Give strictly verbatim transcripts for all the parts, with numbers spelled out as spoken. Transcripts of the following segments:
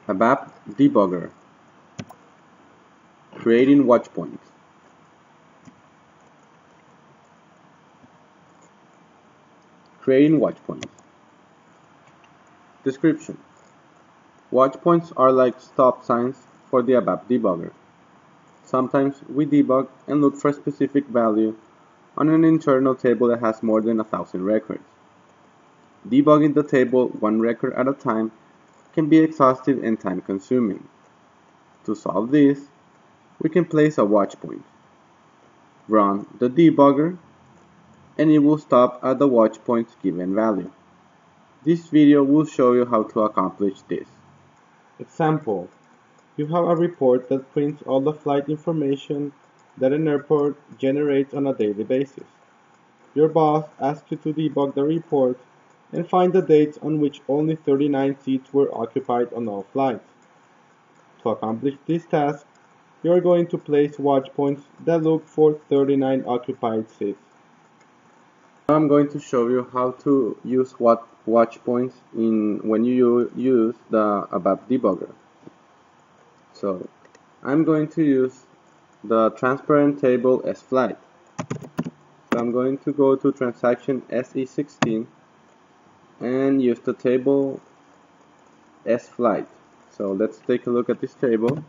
A B A P Debugger. Creating Watchpoints. Creating Watchpoints. Description. Watchpoints are like stop signs for the A B A P Debugger. Sometimes we debug and look for a specific value on an internal table that has more than a thousand records. Debugging the table one record at a time can be exhaustive and time-consuming. To solve this, we can place a watchpoint, run the debugger, and it will stop at the watchpoint's given value. This video will show you how to accomplish this. Example: you have a report that prints all the flight information that an airport generates on a daily basis. Your boss asks you to debug the report and find the dates on which only thirty-nine seats were occupied on all flights. To accomplish this task, you are going to place watchpoints that look for thirty-nine occupied seats. Now I'm going to show you how to use what watchpoints in when you use the A B A P Debugger. So I'm going to use the transparent table as flight. So I'm going to go to transaction S E sixteen and use the table as flight. So let's take a look at this table.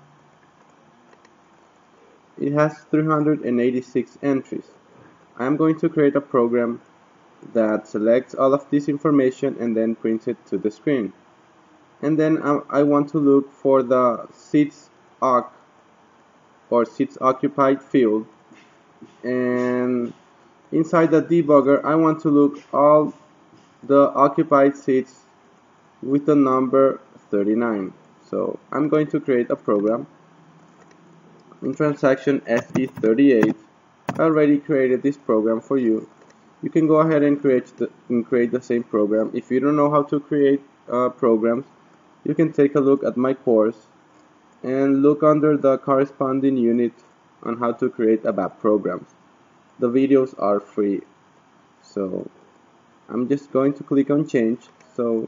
It has three hundred eighty-six entries. I'm going to create a program that selects all of this information and then prints it to the screen. And then I, I want to look for the seats occ or seats occupied field, and inside the debugger I want to look all the occupied seats with the number thirty-nine. So I'm going to create a program in transaction S E thirty-eight. I already created this program for you. You can go ahead and create the, and create the same program. If you don't know how to create uh, programs, you can take a look at my course and look under the corresponding unit on how to create A B A P programs. The videos are free. So I'm just going to click on change. So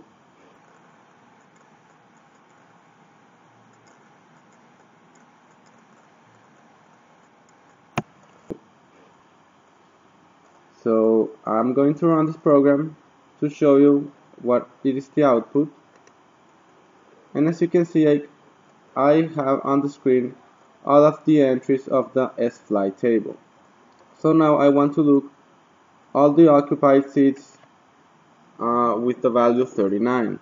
So I'm going to run this program to show you what it is the output. And as you can see, I, I have on the screen all of the entries of the S flight table. So now I want to look all the occupied seats uh, with the value thirty-nine.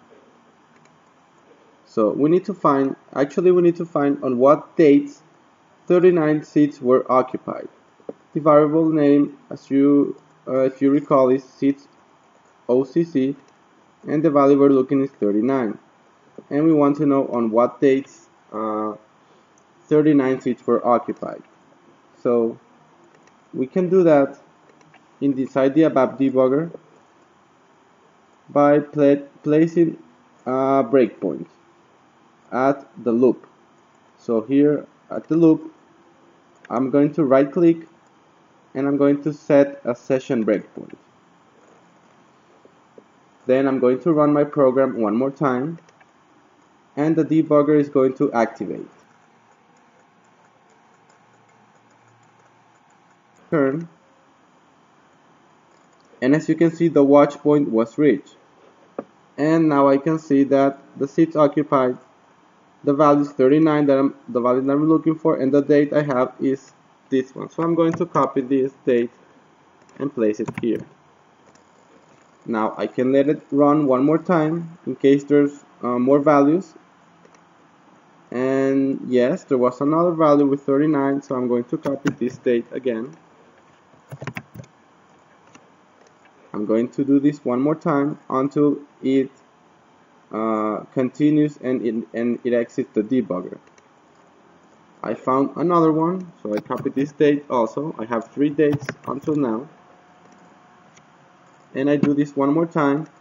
So we need to find, actually we need to find on what dates thirty-nine seats were occupied. The variable name, as you uh, if you recall, is seats O C C, and the value we're looking is thirty-nine. And we want to know on what dates uh, thirty-nine seats were occupied. So we can do that in inside the A B A P Debugger by pla placing a breakpoint at the loop. So here at the loop, I'm going to right click and I'm going to set a session breakpoint. Then I'm going to run my program one more time, and the debugger is going to activate. Turn, and as you can see, the watch point was reached. And now I can see that the seats occupied, the value is thirty-nine, that I'm, the value that I'm looking for, and the date I have is this one. So I'm going to copy this date and place it here. Now I can let it run one more time in case there's uh, more values. And yes, there was another value with thirty-nine, so I'm going to copy this date again. I'm going to do this one more time until it uh, continues and it, and it exits the debugger. I found another one, so I copied this date also. I have three dates until now. And I do this one more time